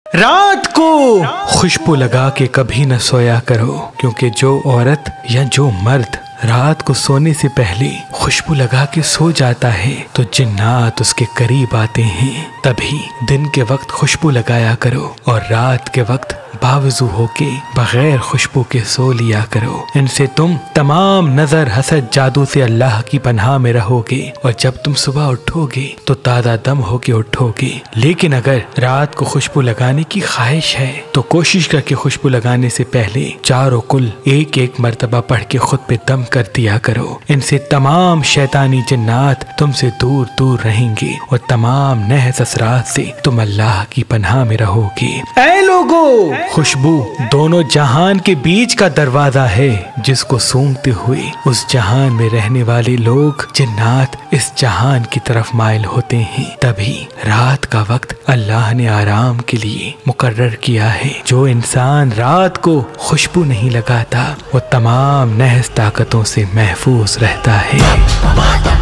रात को खुशबू लगा के कभी न सोया करो, क्योंकि जो औरत या जो मर्द रात को सोने से पहले खुशबू लगा के सो जाता है तो जिन्नात उसके करीब आते हैं। तभी दिन के वक्त खुशबू लगाया करो और रात के वक्त बावजू होके बगैर खुशबू के सो लिया करो। इनसे तुम तमाम नजर हसद जादू से अल्लाह की पनाह में रहोगे और जब तुम सुबह उठोगे तो ताज़ा दम होके उठोगे। लेकिन अगर रात को खुशबू लगाने की ख्वाहिश है तो कोशिश करके खुशबू लगाने से पहले चारों कुल एक एक मर्तबा पढ़ के खुद पे दम कर दिया करो। इनसे तमाम शैतानी जिन्नात तुमसे दूर दूर रहेंगे और तमाम नहस असरात से तुम अल्लाह की पनाह में रहोगे। ऐ लोगो, खुशबू दोनों जहान के बीच का दरवाजा है, जिसको सूंघते हुए उस जहान में रहने वाले लोग जिन्नात इस जहान की तरफ माइल होते हैं। तभी रात का वक्त अल्लाह ने आराम के लिए मुकर्रर किया है। जो इंसान रात को खुशबू नहीं लगाता वो तमाम नहस ताकतों से महफूज रहता है।